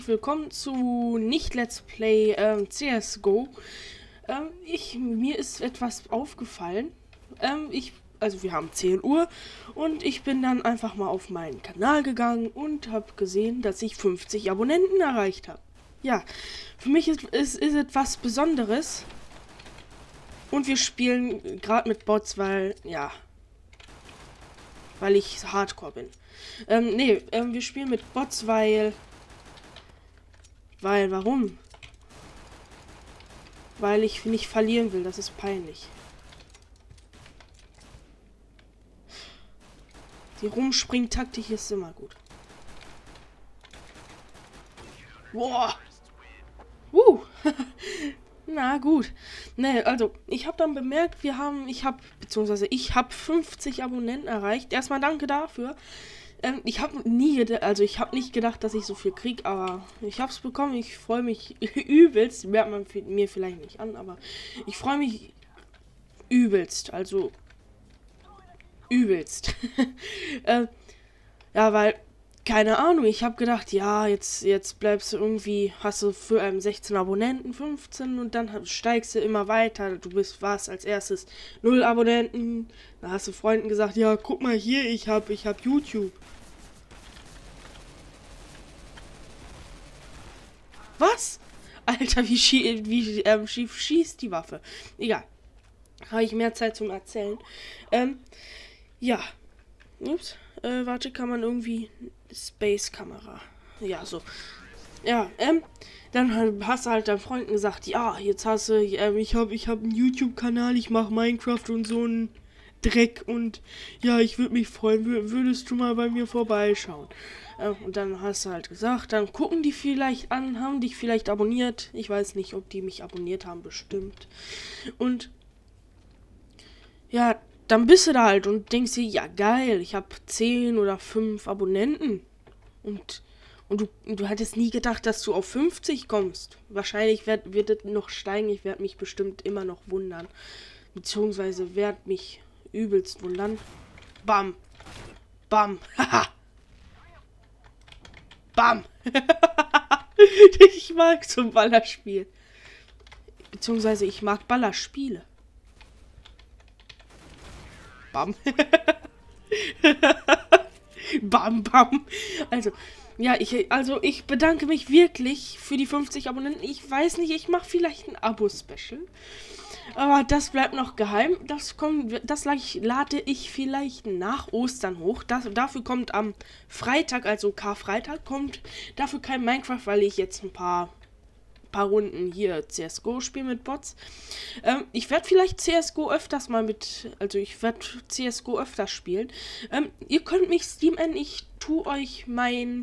willkommen zu nicht Let's Play CSGO. Mir ist etwas aufgefallen. Also wir haben 10 Uhr und ich bin dann einfach mal auf meinen Kanal gegangen und habe gesehen, dass ich 50 Abonnenten erreicht habe. Ja, für mich ist etwas Besonderes. Und wir spielen gerade mit Bots, weil ich Hardcore bin. Wir spielen mit Bots, warum? Weil ich nicht verlieren will, das ist peinlich. Die Rumspringtaktik ist immer gut. Boah! Na gut. Ne, also, ich habe dann bemerkt, ich habe 50 Abonnenten erreicht. Erstmal danke dafür. Ich habe nicht gedacht, dass ich so viel krieg, aber ich habe es bekommen. Ich freue mich übelst. Merkt man mir vielleicht nicht an, aber ich freue mich übelst. Also, übelst. Weil keine Ahnung, ich habe gedacht, ja, jetzt bleibst du irgendwie, hast du für 16 Abonnenten, 15 und dann steigst du immer weiter. Warst als erstes 0 Abonnenten. Da hast du Freunden gesagt, ja, guck mal hier, ich hab YouTube. Was? Alter, wie schief schießt die Waffe. Egal. Habe ich mehr Zeit zum Erzählen. Ja. Ups. Warte, kann man irgendwie... Space-Kamera. Ja, so. Ja, dann hast du halt deinen Freunden gesagt, ja, jetzt hast du, ich hab einen YouTube-Kanal, ich mache Minecraft und so einen Dreck und ja, ich würde mich freuen, würdest du mal bei mir vorbeischauen. Und dann hast du halt gesagt, dann gucken die vielleicht an, haben dich vielleicht abonniert. Ich weiß nicht, ob die mich abonniert haben, bestimmt. Und ja, dann bist du da halt und denkst dir, ja geil, ich habe 10 oder 5 Abonnenten. Und du hättest nie gedacht, dass du auf 50 kommst. Wahrscheinlich wird es noch steigen, ich werde mich bestimmt immer noch wundern. Beziehungsweise werde mich übelst wundern. Bam. Bam. Haha. Bam. Ich mag so ein Ballerspiel. Beziehungsweise ich mag Ballerspiele. Bam. Bam, bam. Also, ja, ich bedanke mich wirklich für die 50 Abonnenten. Ich weiß nicht, ich mache vielleicht ein Abo-Special. Aber das bleibt noch geheim. Das lade ich vielleicht nach Ostern hoch. Dafür kommt am Freitag, also Karfreitag, kommt dafür kein Minecraft, weil ich jetzt ein paar Runden hier CSGO spiele mit Bots. Ich werde vielleicht CSGO öfters spielen. Ihr könnt mich Steam-en, ich tue euch mein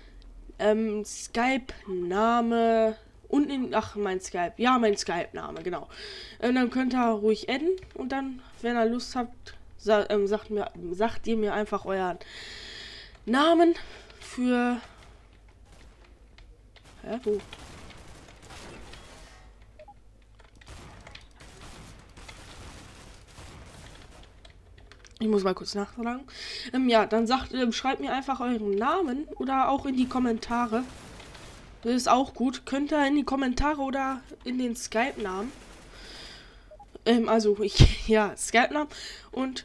Skype-Name mein Skype-Name, genau. Dann könnt ihr ruhig adden und dann, wenn ihr Lust habt, sagt ihr mir einfach euren Namen für... Wo? Ich muss mal kurz nachfragen. Dann schreibt mir einfach euren Namen oder auch in die Kommentare. Das ist auch gut. Könnt ihr in die Kommentare oder in den Skype-Namen. Skype-Namen und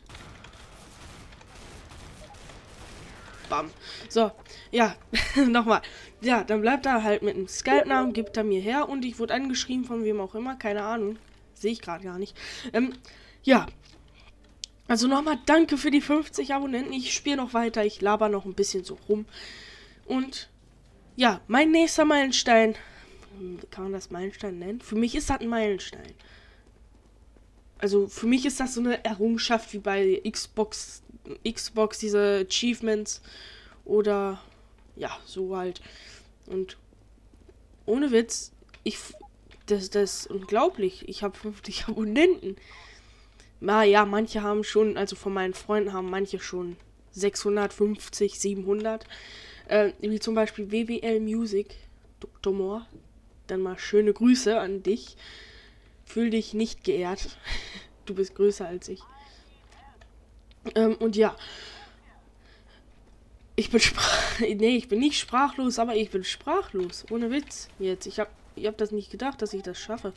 bam. So, ja, nochmal. Ja, dann bleibt er halt mit dem Skype-Namen, gibt er mir her und ich wurde angeschrieben von wem auch immer, keine Ahnung. Sehe ich gerade gar nicht. Ja. Also nochmal danke für die 50 Abonnenten. Ich spiele noch weiter, ich laber noch ein bisschen so rum. Und ja, mein nächster Meilenstein. Kann man das Meilenstein nennen? Für mich ist das ein Meilenstein. Also für mich ist das so eine Errungenschaft wie bei Xbox diese Achievements. Oder ja, so halt. Und ohne Witz, das ist unglaublich. Ich habe 50 Abonnenten. Ja, manche haben schon, also von meinen Freunden haben manche schon 650, 700. Wie zum Beispiel WWL Music, Dr. Moore. Dann mal schöne Grüße an dich. Fühl dich nicht geehrt. Du bist größer als ich. Und ja. Ich bin nee, ich bin nicht sprachlos, aber ich bin sprachlos. Ohne Witz. Jetzt. Ich hab das nicht gedacht, dass ich das schaffe.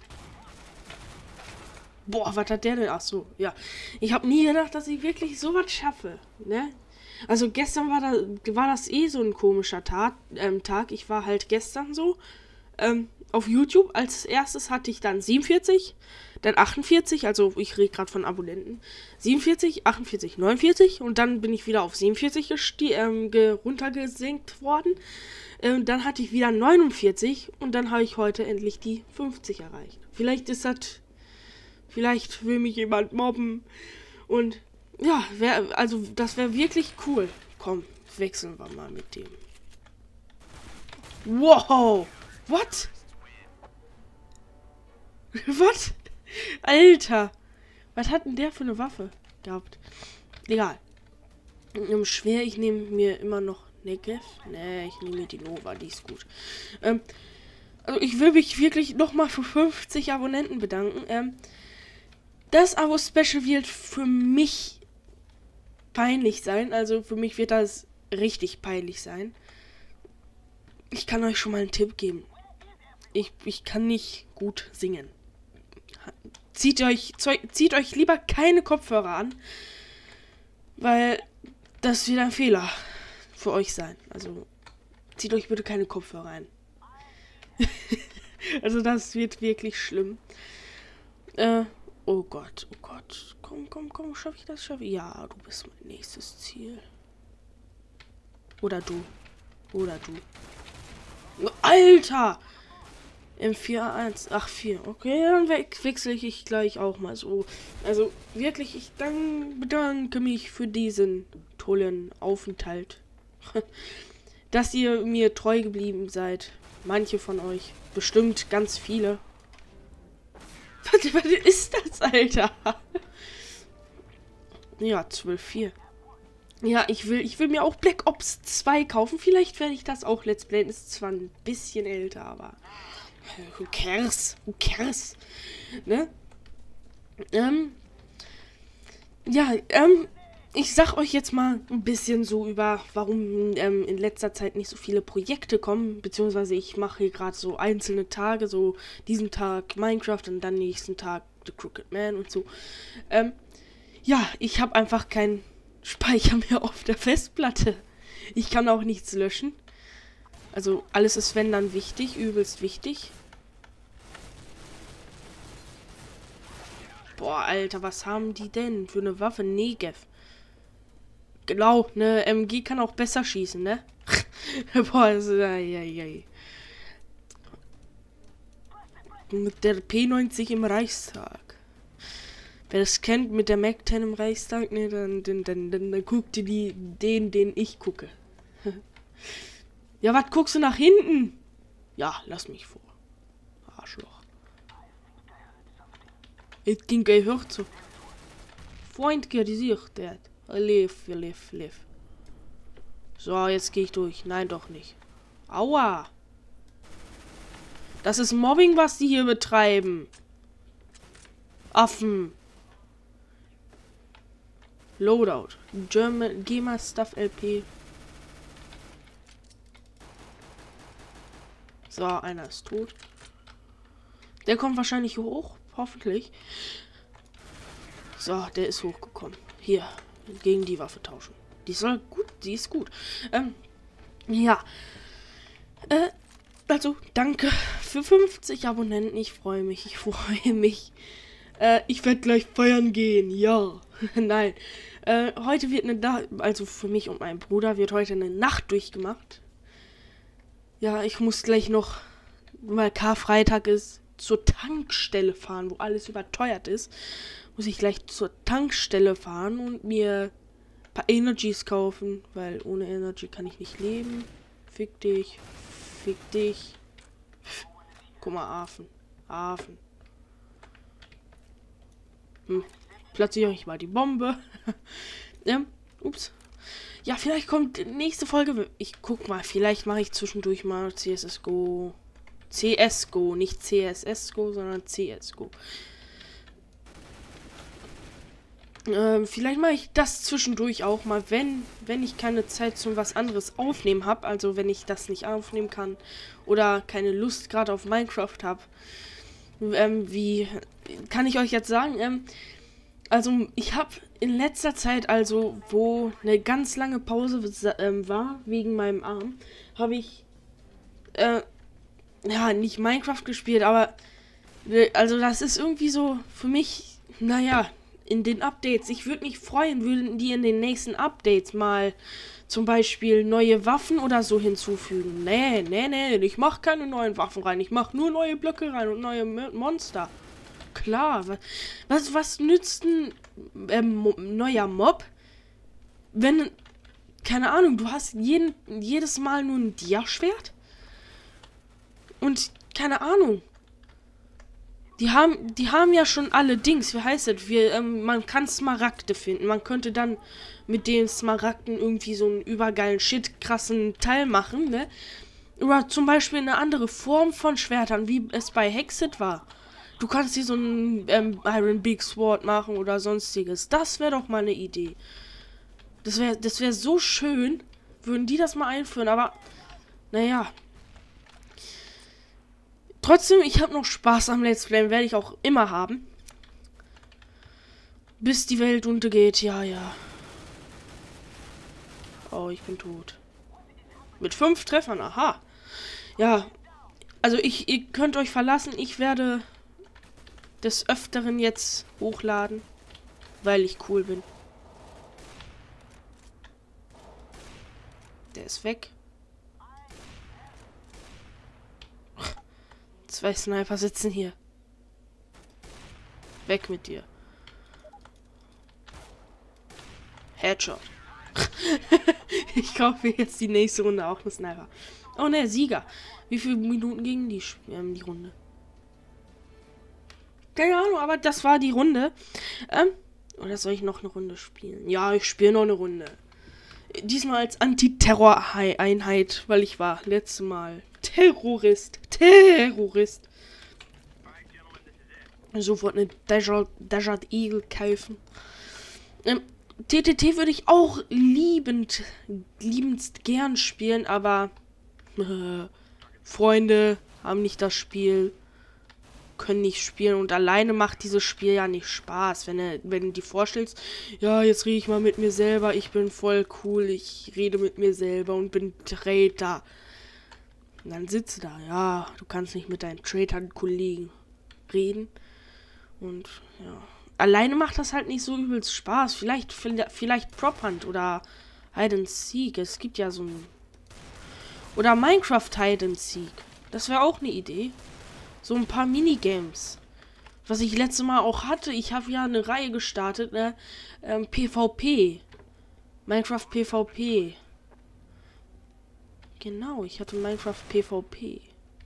Boah, was hat der denn? Ach so, ja. Ich habe nie gedacht, dass ich wirklich sowas schaffe, ne? Also gestern war das eh so ein komischer Tag. Ich war halt gestern so auf YouTube. Als erstes hatte ich dann 47, dann 48, also ich rede gerade von Abonnenten. 47, 48, 49 und dann bin ich wieder auf 47 runtergesenkt worden. Dann hatte ich wieder 49 und dann habe ich heute endlich die 50 erreicht. Vielleicht will mich jemand mobben. Und ja, das wäre wirklich cool. Komm, wechseln wir mal mit dem. Wow! What? Was? Alter! Was hat denn der für eine Waffe gehabt? Egal. Schwer, ich nehme mir immer noch Negev. Nee, ich nehme mir die Nova, die ist gut. Also ich will mich wirklich nochmal für 50 Abonnenten bedanken. Das Abo-Special wird für mich peinlich sein. Also für mich wird das richtig peinlich sein. Ich kann euch schon mal einen Tipp geben. Ich kann nicht gut singen. Zieht euch lieber keine Kopfhörer an, weil das wird ein Fehler für euch sein. Also zieht euch bitte keine Kopfhörer ein. Also das wird wirklich schlimm. Oh Gott, oh Gott. Komm, schaffe ich das? Ja, du bist mein nächstes Ziel. Oder du. Alter! M4A1. Ach, 4. Okay, dann wechsle ich gleich auch mal so. Also, wirklich, ich bedanke mich für diesen tollen Aufenthalt. Dass ihr mir treu geblieben seid. Manche von euch. Bestimmt ganz viele. Was ist das, Alter? Ja, 12,4. Ja, ich will mir auch Black Ops 2 kaufen. Vielleicht werde ich das auch Let's Playen. Ist zwar ein bisschen älter, aber who cares? Who cares? Ne? Ich sag euch jetzt mal ein bisschen so über, warum in letzter Zeit nicht so viele Projekte kommen, beziehungsweise ich mache hier gerade so einzelne Tage, so diesen Tag Minecraft und dann nächsten Tag The Crooked Man und so. Ja, ich habe einfach keinen Speicher mehr auf der Festplatte. Ich kann auch nichts löschen. Also alles ist, wenn dann, wichtig, übelst wichtig. Boah, Alter, was haben die denn für eine Waffe? Negev. Genau, eine MG kann auch besser schießen, ne? Boah, das ist, mit der P90 im Reichstag. Wer das kennt mit der Mac 10 im Reichstag, ne, dann guckt ihr den ich gucke. Ja, was guckst du nach hinten? Ja, lass mich vor. Arschloch. Ich denke, er hört so. Freund gesichtet. Live. So, jetzt gehe ich durch. Nein, doch nicht. Aua. Das ist Mobbing, was die hier betreiben. Affen. Loadout. German GEMA Stuff LP. So, einer ist tot. Der kommt wahrscheinlich hoch. Hoffentlich. So, der ist hochgekommen. Hier. Gegen die Waffe tauschen. Die ist gut. Ja. Also, danke für 50 Abonnenten. Ich freue mich. Ich werde gleich feiern gehen. Ja. Nein. Heute wird also für mich und meinen Bruder wird heute eine Nacht durchgemacht. Ja, ich muss gleich noch, weil Karfreitag ist, zur Tankstelle fahren, wo alles überteuert ist. Muss ich gleich zur Tankstelle fahren und mir ein paar Energies kaufen, weil ohne Energy kann ich nicht leben. Fick dich. Guck mal, Affen. Platziere ich mal die Bombe. Ups. Ja, vielleicht kommt nächste Folge. Ich guck mal, vielleicht mache ich zwischendurch mal CSGO, nicht CSSGO, sondern CSGO. Vielleicht mache ich das zwischendurch auch mal, wenn ich keine Zeit zum was anderes aufnehmen habe. Also wenn ich das nicht aufnehmen kann oder keine Lust gerade auf Minecraft habe. Wie kann ich euch jetzt sagen? Also ich habe in letzter Zeit, also wo eine ganz lange Pause war, wegen meinem Arm, habe ich ja nicht Minecraft gespielt, aber also das ist irgendwie so für mich, naja, in den Updates. Ich würde mich freuen, würden die in den nächsten Updates mal zum Beispiel neue Waffen oder so hinzufügen. Nee, ich mache keine neuen Waffen rein. Ich mache nur neue Blöcke rein und neue Monster. Klar, was nützt ein neuer Mob, wenn, keine Ahnung, du hast jedes Mal nur ein Dia-Schwert? Und, keine Ahnung. Die haben ja schon alle Dings, wie heißt das? Man kann Smaragde finden. Man könnte dann mit den Smaragden irgendwie so einen übergeilen, krassen Teil machen, ne? Oder zum Beispiel eine andere Form von Schwertern, wie es bei Hexed war. Du kannst hier so ein Iron Big Sword machen oder sonstiges. Das wäre doch mal eine Idee. Das wär so schön, würden die das mal einführen, aber naja. Trotzdem, ich habe noch Spaß am Let's Play, werde ich auch immer haben. Bis die Welt untergeht, ja. Oh, ich bin tot. Mit 5 Treffern, aha. Ja, also ihr könnt euch verlassen, ich werde des Öfteren jetzt hochladen, weil ich cool bin. Der ist weg. 2 Sniper sitzen hier. Weg mit dir. Headshot. Ich kaufe jetzt die nächste Runde auch einen Sniper. Oh ne, Sieger. Wie viele Minuten ging die Runde? Keine Ahnung, aber das war die Runde. Oder soll ich noch eine Runde spielen? Ja, ich spiele noch eine Runde. Diesmal als Antiterror-Einheit, weil ich war letztes Mal Terrorist. Sofort eine Desert Eagle kaufen. TTT würde ich auch liebendst gern spielen, aber Freunde haben nicht das Spiel, können nicht spielen und alleine macht dieses Spiel ja nicht Spaß, wenn du dir vorstellst, ja, jetzt rede ich mal mit mir selber, ich bin voll cool, ich rede mit mir selber und bin Traitor. Und dann sitzt du da, ja, du kannst nicht mit deinen Traitor-Kollegen reden und ja. Alleine macht das halt nicht so übelst Spaß. Vielleicht Prop Hunt oder Hide and Seek. Es gibt ja so ein... Oder Minecraft Hide and Seek. Das wäre auch eine Idee. So ein paar Minigames. Was ich letztes Mal auch hatte. Ich habe ja eine Reihe gestartet, ne? PvP. Minecraft PvP. Genau, ich hatte Minecraft PvP.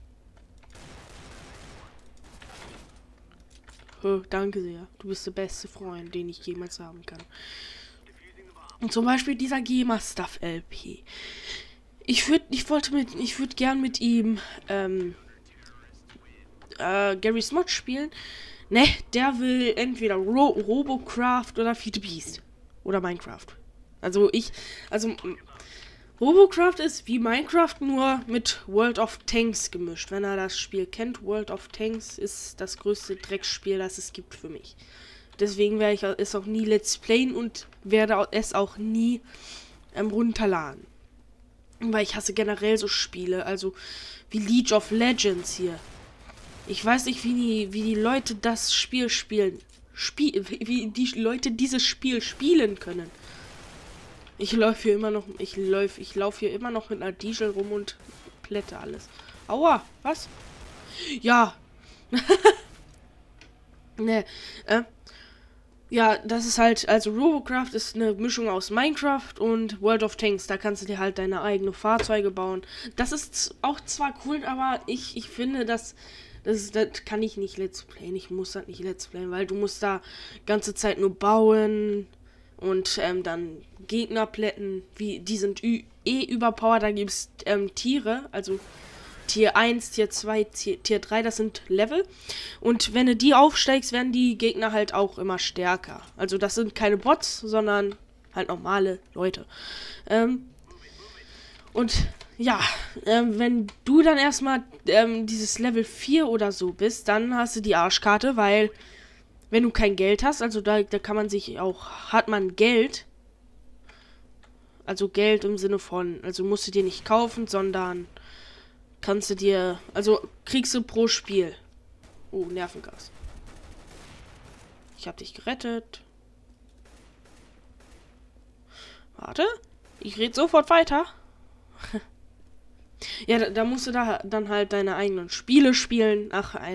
Danke sehr. Du bist der beste Freund, den ich jemals haben kann. Und zum Beispiel dieser GEMA-Stuff LP. Ich würde gern mit ihm Garry's Mod spielen. Ne, der will entweder Robocraft oder Feed the Beast. Oder Minecraft. Also Robocraft ist wie Minecraft, nur mit World of Tanks gemischt. Wenn er das Spiel kennt, World of Tanks ist das größte Dreckspiel, das es gibt für mich. Deswegen werde ich es auch nie Let's Playen und werde es auch nie runterladen. Weil ich hasse generell so Spiele, also wie League of Legends hier. Ich weiß nicht, wie die Leute das Spiel spielen. Wie die Leute dieses Spiel spielen können. Ich laufe hier immer noch mit einer Diesel rum und plätte alles. Aua, was? Ja. Ne, ja, das ist halt, also Robocraft ist eine Mischung aus Minecraft und World of Tanks. Da kannst du dir halt deine eigenen Fahrzeuge bauen. Das ist auch zwar cool, aber ich finde, das kann ich nicht Let's Playen. Ich muss das nicht Let's Playen, weil du musst da ganze Zeit nur bauen und dann Gegner plätten. Die sind überpowered. Da gibt es Tiere, also Tier 1, Tier 2, Tier 3, das sind Level. Und wenn du die aufsteigst, werden die Gegner halt auch immer stärker. Also das sind keine Bots, sondern halt normale Leute. Und ja, wenn du dann erstmal dieses Level 4 oder so bist, dann hast du die Arschkarte, weil wenn du kein Geld hast, also da kann man sich auch, hat man Geld, also Geld im Sinne von, also musst du dir nicht kaufen, sondern kannst du dir, also kriegst du pro Spiel. Oh, Nervengas. Ich hab dich gerettet. Warte, ich rede sofort weiter. Ja, da musst du dann halt deine eigenen Spiele spielen,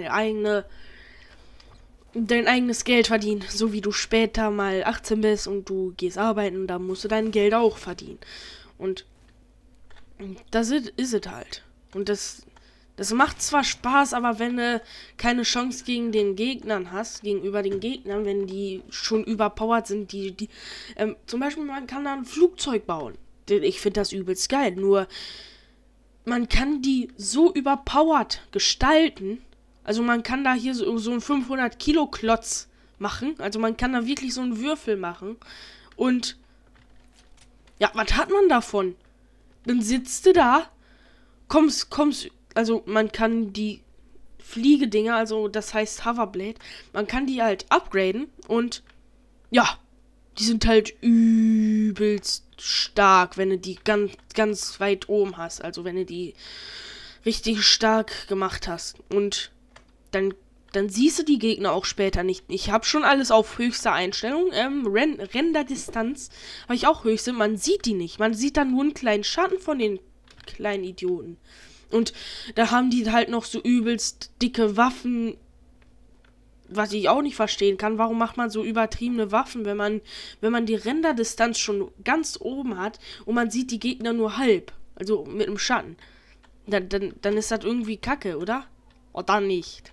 dein eigenes Geld verdienen, so wie du später mal 18 bist und du gehst arbeiten, da musst du dein Geld auch verdienen. Und das ist es halt. Und das macht zwar Spaß, aber wenn du keine Chance gegen den Gegnern hast, gegenüber den Gegnern, wenn die schon überpowered sind, zum Beispiel, man kann da ein Flugzeug bauen. Ich finde das übelst geil, nur man kann die so überpowered gestalten. Also man kann da hier so einen 500 Kilo Klotz machen. Also man kann da wirklich so einen Würfel machen. Und ja, was hat man davon? Dann sitzt du da, kommst, also man kann die Fliegedinger, also das heißt Hoverblade, man kann die halt upgraden und ja, die sind halt übelst stark, wenn du die ganz, ganz weit oben hast. Also wenn du die richtig stark gemacht hast. Und dann siehst du die Gegner auch später nicht. Ich habe schon alles auf höchster Einstellung. Renderdistanz habe ich auch höchste. Man sieht die nicht. Man sieht dann nur einen kleinen Schatten von den kleinen Idioten. Und da haben die halt noch so übelst dicke Waffen, was ich auch nicht verstehen kann. Warum macht man so übertriebene Waffen, wenn man die Renderdistanz schon ganz oben hat und man sieht die Gegner nur halb, also mit einem Schatten. Dann ist das irgendwie kacke, oder? Oder nicht?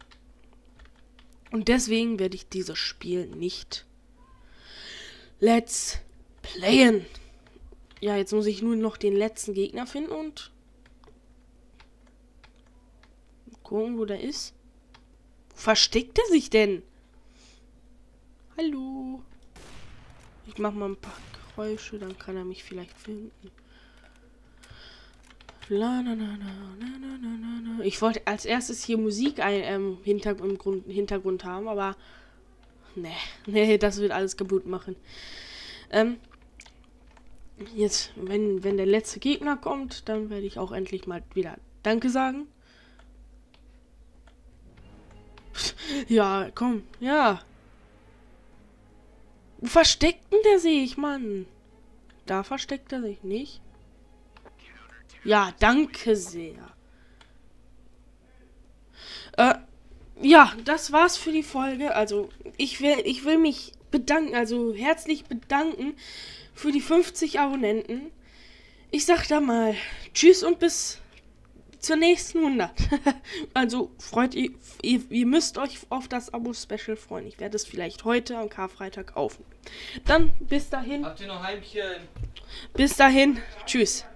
Und deswegen werde ich dieses Spiel nicht let's playen. Ja, jetzt muss ich nur noch den letzten Gegner finden und gucken, wo der ist. Wo versteckt er sich denn? Hallo. Ich mache mal ein paar Geräusche, dann kann er mich vielleicht finden. Ich wollte als erstes hier Musik im Hintergrund haben, aber nee, das wird alles kaputt machen. Jetzt, wenn der letzte Gegner kommt, dann werde ich auch endlich mal wieder Danke sagen. Ja, komm, ja. Wo versteckt denn der sich, Mann? Da versteckt er sich nicht. Ja, danke sehr. Ja, das war's für die Folge. Also, ich will mich bedanken, also herzlich bedanken für die 50 Abonnenten. Ich sag da mal tschüss und bis zur nächsten 100. Also, ihr müsst euch auf das Abo-Special freuen. Ich werde es vielleicht heute am Karfreitag aufnehmen. Dann, bis dahin. Habt ihr noch Heimchen? Bis dahin, tschüss.